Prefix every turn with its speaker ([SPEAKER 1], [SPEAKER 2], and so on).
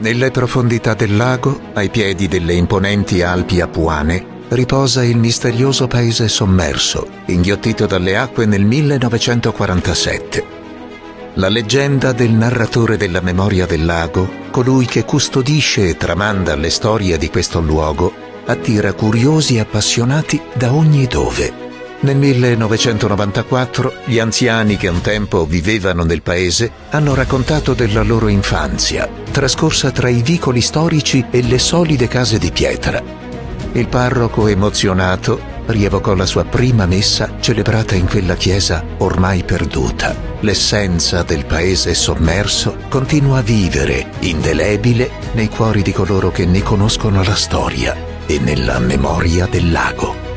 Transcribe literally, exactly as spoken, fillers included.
[SPEAKER 1] Nelle profondità del lago, ai piedi delle imponenti Alpi Apuane, riposa il misterioso paese sommerso, inghiottito dalle acque nel millenovecentoquarantasette. La leggenda del narratore della memoria del lago, colui che custodisce e tramanda le storie di questo luogo, attira curiosi e appassionati da ogni dove. Nel millenovecentonovantaquattro gli anziani che un tempo vivevano nel paese hanno raccontato della loro infanzia, trascorsa tra i vicoli storici e le solide case di pietra. Il parroco, emozionato, rievocò la sua prima messa celebrata in quella chiesa ormai perduta. L'essenza del paese sommerso continua a vivere, indelebile, nei cuori di coloro che ne conoscono la storia e nella memoria del lago.